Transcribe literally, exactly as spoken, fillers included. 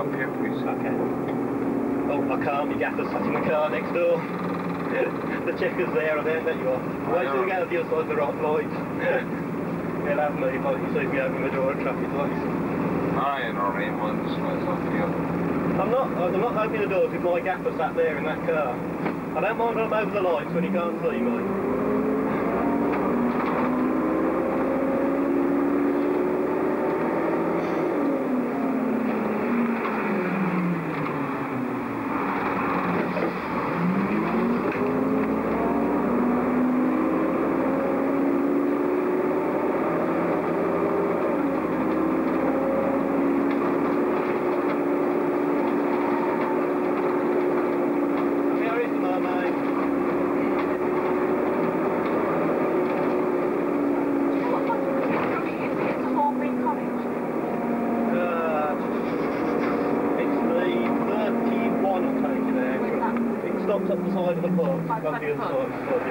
help you, please? Okay. Oh, I can't. My gaffer's sat in the car next door. The checker's there, I don't let you off. Wait till we get to the other side of the right lights. He'll have me if you see me open the door at traffic lights. I ain't already once, let's off you. I'm not, I'm not opening the doors with my gaffer sat there in that car. I don't mind when I'm over the lights when you can't see me. Stops up the side of the pub, on the other side of the pub.